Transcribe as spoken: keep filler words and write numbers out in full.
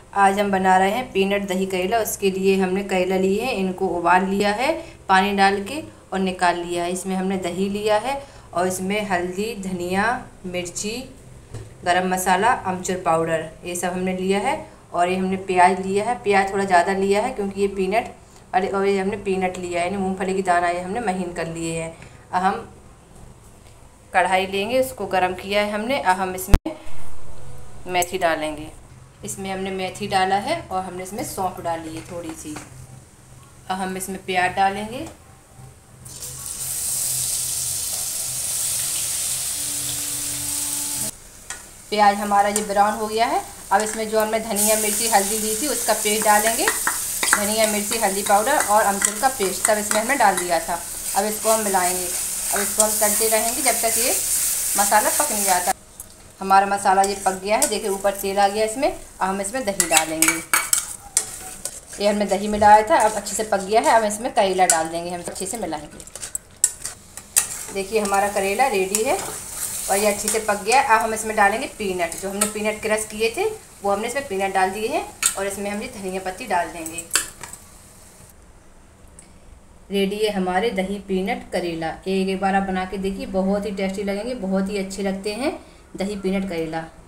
आज हम बना रहे हैं पीनट दही करेला। उसके लिए हमने करेला लिए हैं, इनको उबाल लिया है पानी डाल के और निकाल लिया है। इसमें हमने दही लिया है और इसमें हल्दी, धनिया, मिर्ची, गरम मसाला, अमचूर पाउडर ये सब हमने लिया है। और ये हमने प्याज लिया है, प्याज थोड़ा ज़्यादा लिया है क्योंकि ये पीनट अरे और ये हमने पीनट लिया है, यानी मूँगफली की दाना ये हमने महीन कर लिए हैं। अब हम कढ़ाई लेंगे, उसको गरम किया है हमने। अब हम इसमें मेथी डालेंगे। इसमें हमने मेथी डाला है और हमने इसमें सौंफ डाली है थोड़ी सी। अब हम इसमें प्याज डालेंगे। प्याज हमारा ये ब्राउन हो गया है। अब इसमें जो हमने धनिया, मिर्ची, हल्दी ली थी उसका पेस्ट डालेंगे। धनिया, मिर्ची, हल्दी पाउडर और अमचूर का पेस्ट सब इसमें हमने डाल दिया था। अब इसको हम मिलाएंगे। अब इसको हम तलते रहेंगे जब तक ये मसाला पक नहीं जाता। हमारा मसाला ये पक गया है, देखिए ऊपर तेल आ गया इसमें। अब हम इसमें दही डालेंगे। ये हमने दही मिलाया था, अब अच्छे से पक गया है। अब इसमें करेला डाल देंगे, हम अच्छे से मिलाएंगे। देखिए हमारा करेला रेडी है और ये अच्छे से पक गया। अब हम इसमें डालेंगे पीनट। जो हमने पीनट क्रश किए थे वो हमने इसमें पीनट डाल दिए हैं और इसमें हम ये धनिया पत्ती डाल देंगे। रेडी है हमारे दही पीनट करेला। एक एक बार आप बना के देखिए, बहुत ही टेस्टी लगेंगे, बहुत ही अच्छे लगते हैं दही पीनट करेला।